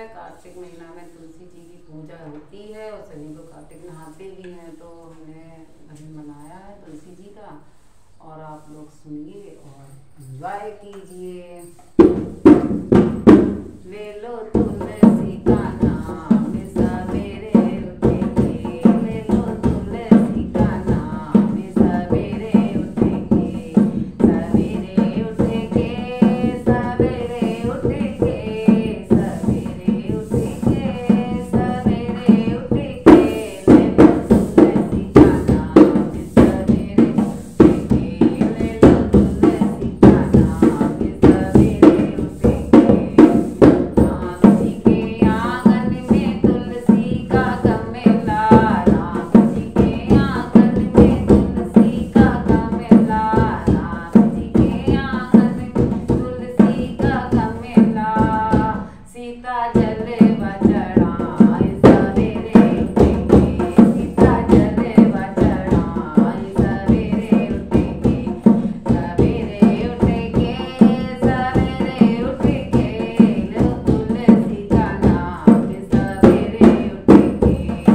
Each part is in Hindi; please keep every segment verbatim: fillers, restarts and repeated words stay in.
कार्तिक महीना में तुलसी जी की पूजा होती है और सभी को कार्तिक नहाते भी हैं, तो हमने भजन बनाया है तुलसी जी का और आप लोग सुनिए और एंजॉय कीजिए। ले लो तुलसी का नाम सवेरे उठेंगे, ले लो तुलसी का नाम सवेरे उठेंगे, सवेरे उठेंगे, सवेरे उठेंगे, सवेरे उठेंगे, सवेरे उठेंगे, ले लो तुलसी का नाम सवेरे उठेंगे, ले लो तुलसी का नाम सवेरे उठेंगे। राम जी के आंगन में तुलसी का गमला, राम जी के आंगन में तुलसी का गमला, राम जी के आंगन में तुलसी का गमला, सीता जलवा चढ़ाए सवेरे उठेंगे, सीता जलवा चढ़ाए सवेरे उठेंगे, सवेरे उठेंगे, सवेरे उठेंगे, लो तुलसी का नाम सवेरे उठेंगे।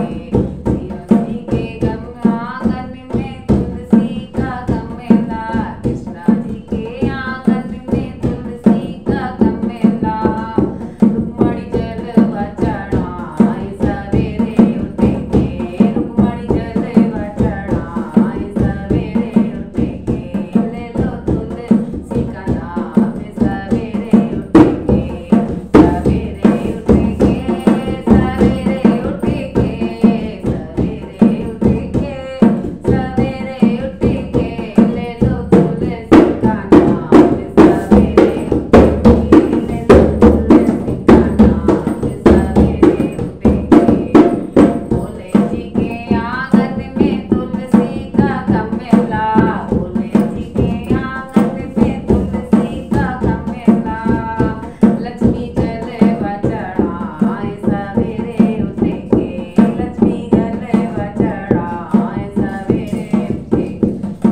शिव जी के गम आंगन में तुलसी का गमला, कृष्णा जी के आंगन में तुलसी का गमला, रुक्मणी जलवा चढ़ाए सवेरे उठेंगे, रुक्मणी जलवा चढ़ाए सवेरे उठेंगे, ले लो तुलसी का नाम सवेरे उठेंगे, सवेरे उठेंगे, सवेरे उठेंगे, सवेरे उठेंगे, सवेरे उठेंगे, ले लो तुलसी का नाम सवेरे उठेंगे, ले लो तुलसी का नाम सवेरे उठेंगे। भोले जी के आंगन में तुलसी का गमला, भोले जी के आंगन में तुलसी का गमला, लक्ष्मी जलवा चढ़ाए सवेरे उठेंगे, लक्ष्मी जलवा चढ़ाए सवेरे उठेंगे,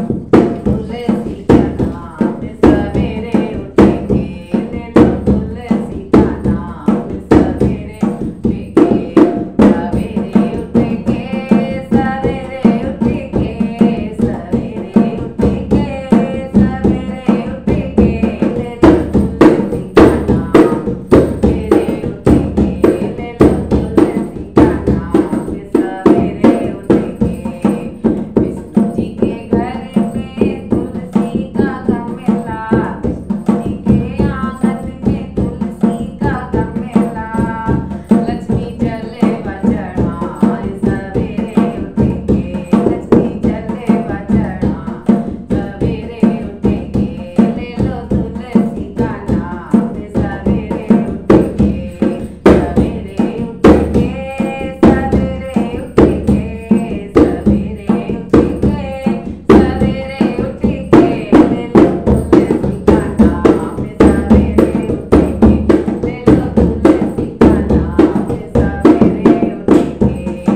तुलसी का नाम सवेरे उठेंगे, ले लो तुलसी का नाम सवेरे उठेंगे, सवेरे उठेंगे, सवेरे उठेंगे, सवेरे उठेंगे, सवेरे उठेंगे, ले लो तुलसी का नाम सवेरे उठेंगे, ले लो तुलसी का नाम सवेरे उठेंगे। विष्णु जी के घर में तुलसी का गमला, विष्णु जी के आंगन में तुलसी का गमला, लक्ष्मी जलवा चढ़ाए सवेरे उठेंगे, लक्ष्मी जलवा चढ़ाए सवेरे उठेंगे, ले लो तुलसी का नाम सवेरे उठेंगे, सवेरे उठेंगे, सवेरे उठेंगे, सवेरे उठेंगे, सवेरे उठेंगे, ले लो तुलसी का नाम सवेरे उठेंगे, ले लो तुलसी का नाम सवेरे उठेंगे।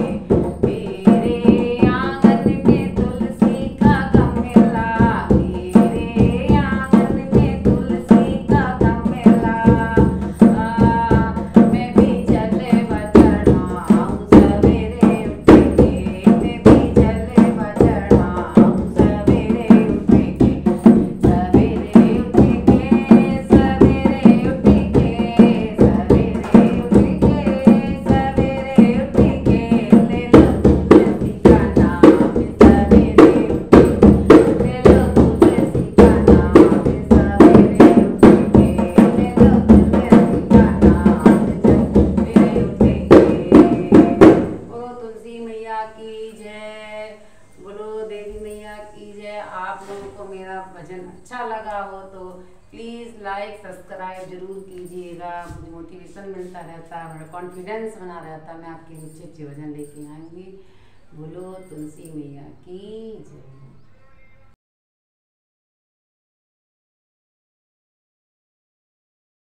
मेरे आंगन में तुलसी का गमला, मेरे आंगन में तुलसी का गमला, मैं भी जलवा चढ़ाऊं सवेरे उठेंगे, मैं भी जलवा चढ़ाऊं सवेरे उठेंगे, सवेरे उठेंगे, सवेरे उठेंगे, सवेरे उठेंगे, सवेरे उठेंगे, ले लो तुलसी का नाम सवेरे उठेंगे, ले लो तुलसी का नाम सवेरे उठेंगे, ले लो तुलसी का नाम सवेरे उठेंगे। बोलो तुलसी मैया की जय, बोलो देवी मैया की जय। आप लोगों को मेरा भजन अच्छा लगा हो तो प्लीज़ लाइक सब्सक्राइब जरूर कीजिएगा, मुझे मोटिवेशन मिलता रहता है, मेरा कॉन्फिडेंस बना रहता है, मैं आपके लिए अच्छे अच्छे भजन लेके आऊँगी। बोलो तुलसी मैया की जय।